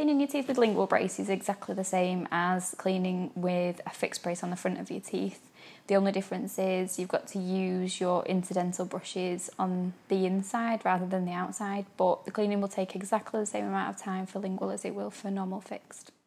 Cleaning your teeth with lingual brace is exactly the same as cleaning with a fixed brace on the front of your teeth. The only difference is you've got to use your incidental brushes on the inside rather than the outside, but the cleaning will take exactly the same amount of time for lingual as it will for normal fixed.